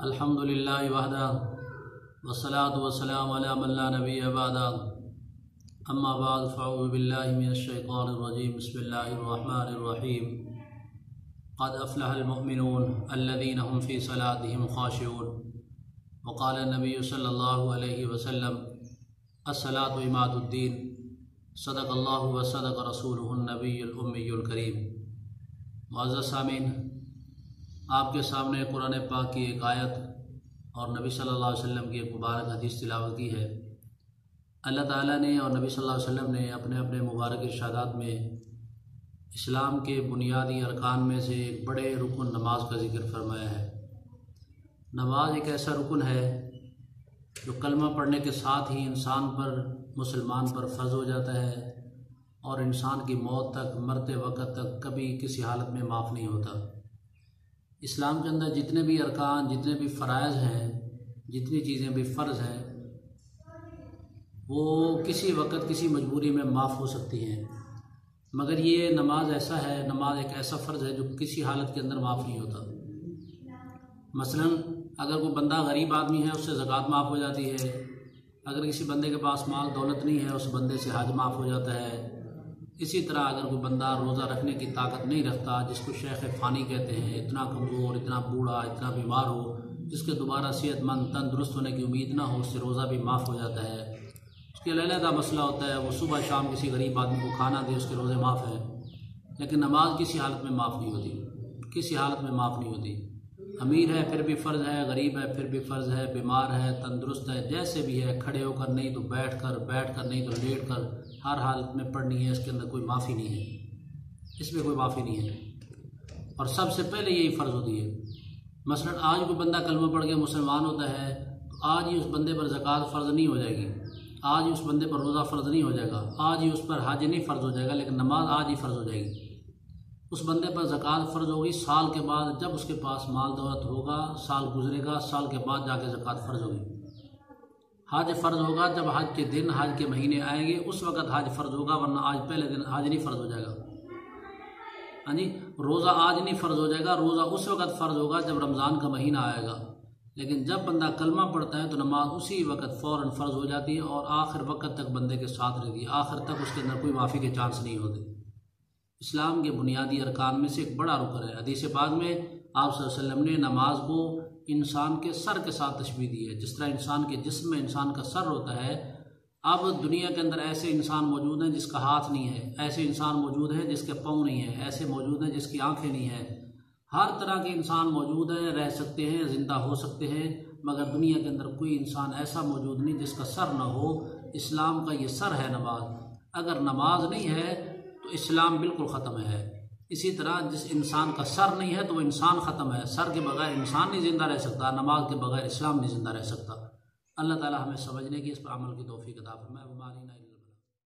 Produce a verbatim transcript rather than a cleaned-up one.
الحمدللہ وحدہ والصلاة والسلام علی من لا نبی بعدہ اما بعد فاعوذ باللہ من الشیطان الرجیم بسم اللہ الرحمن الرحیم قد افلح المؤمنون الذین هم فی صلاتهم خاشعون وقال النبی صلی اللہ علیہ وسلم الصلاة عماد الدین صدق اللہ وصدق رسولہ النبی الامی الکریم۔ معزز سامعین، آپ کے سامنے قرآن پاک کی ایک آیت اور نبی صلی اللہ علیہ وسلم کی ایک مبارک حدیث تلاوت کی ہے۔ اللہ تعالیٰ نے اور نبی صلی اللہ علیہ وسلم نے اپنے اپنے مبارک ارشادات میں اسلام کے بنیادی ارکان میں سے ایک بڑے رکن نماز کا ذکر فرمایا ہے۔ نماز ایک ایسا رکن ہے جو کلمہ پڑھنے کے ساتھ ہی انسان پر مسلمان پر فرض ہو جاتا ہے اور انسان کی موت تک، مرتے وقت تک کبھی کسی حالت میں معاف نہیں ہوتا۔ اسلام کے اندر جتنے بھی ارکان، جتنے بھی فرائض ہیں، جتنی چیزیں بھی فرض ہیں، وہ کسی وقت کسی مجبوری میں معاف ہو سکتی ہیں، مگر یہ نماز ایسا ہے، نماز ایک ایسا فرض ہے جو کسی حالت کے اندر معاف نہیں ہوتا۔ مثلا اگر کوئی بندہ غریب آدمی ہے، اس سے زکوٰۃ معاف ہو جاتی ہے۔ اگر کسی بندے کے پاس مال دولت نہیں ہے، اس بندے سے حج معاف ہو جاتا ہے۔ اسی طرح اگر کوئی بندہ روزہ رکھنے کی طاقت نہیں رکھتا، جس کو شیخ فانی کہتے ہیں، اتنا کمزور، اتنا بوڑھا، اتنا بیمار ہو، جس کے دوبارہ صحت مند تندرست ہونے کی امید نہ ہو، اس سے روزہ بھی معاف ہو جاتا ہے۔ اس کے علیحدہ مسئلہ ہوتا ہے، وہ صبح شام کسی غریب آدمی کو کھانا دے، اس کے روزے معاف ہیں، لیکن نماز کسی حالت میں معاف نہیں ہوتی، کسی حالت میں معاف نہیں ہوتی۔ امیر ہے پھر بھی فرض ہے، غریب ہے پھر بھی فرض ہے، بیمار ہے، تندرست ہے، جیسے بھی ہے، کھڑے ہو کر نہیں تو بیٹھ کر، بیٹھ کر نہیں تو لیٹ کر، ہر حالت میں پڑھنی ہے، اس کے اندر کوئی معافی نہیں ہے، اس میں کوئی معافی نہیں ہے، اور سب سے پہلے یہی فرض ہوتی ہے۔ مثلا آج کوئی بندہ کلمہ پڑھ کے مسلمان ہوتا ہے تو آج ہی اس بندے پر زکوٰۃ فرض نہیں ہو جائے گی، آج ہی اس بندے پر روزہ فرض نہیں ہو جائے گا، آج ہی اس پر حج نہیں فرض ہو جائے گا، لیکن نماز آج ہی فرض ہو جائے گی۔ اس بندے پر زکوٰۃ فرض ہوگی سال کے بعد، جب اس کے پاس مال دولت ہوگا، سال گزرے گا، سال کے بعد جا کے زکوٰۃ فرض ہوگی۔ حج فرض ہوگا جب حج کے دن، حج کے مہینے آئیں گے، اس وقت حج فرض ہوگا، ورنہ آج پہلے دن حج نہیں فرض ہو جائے گا۔ ہاں جی، روزہ آج نہیں فرض ہو جائے گا، روزہ اس وقت فرض ہوگا جب رمضان کا مہینہ آئے گا، لیکن جب بندہ کلمہ پڑھتا ہے تو نماز اسی وقت فوراً فرض ہو جاتی ہے اور آخر وقت تک بندے کے ساتھ رہتی ہے، آخر تک اس کے اندر کوئی معافی کے چانس نہیں ہوتے۔ اسلام کے بنیادی ارکان میں سے ایک بڑا رکن ہے۔ حدیث پاک میں آپ صلی اللہ علیہ وسلم نے نماز کو انسان کے سر کے ساتھ تشبیہ دی ہے۔ جس طرح انسان کے جسم میں انسان کا سر ہوتا ہے، اب دنیا کے اندر ایسے انسان موجود ہیں جس کا ہاتھ نہیں ہے، ایسے انسان موجود ہیں جس کے پاؤں نہیں ہیں، ایسے موجود ہیں جس کی آنکھیں نہیں ہیں، ہر طرح کے انسان موجود ہیں، رہ سکتے ہیں، زندہ ہو سکتے ہیں، مگر دنیا کے اندر کوئی انسان ایسا موجود نہیں جس کا سر نہ ہو۔ اسلام کا یہ سر ہے نماز۔ اگر نماز نہیں ہے تو اسلام بالکل ختم ہے۔ اسی طرح جس انسان کا سر نہیں ہے تو وہ انسان ختم ہے۔ سر کے بغیر انسان نہیں زندہ رہ سکتا، نماز کے بغیر اسلام نہیں زندہ رہ سکتا۔ اللہ تعالی ہمیں سمجھنے کی، اس پر عمل کی توفیق عطا فرمائے۔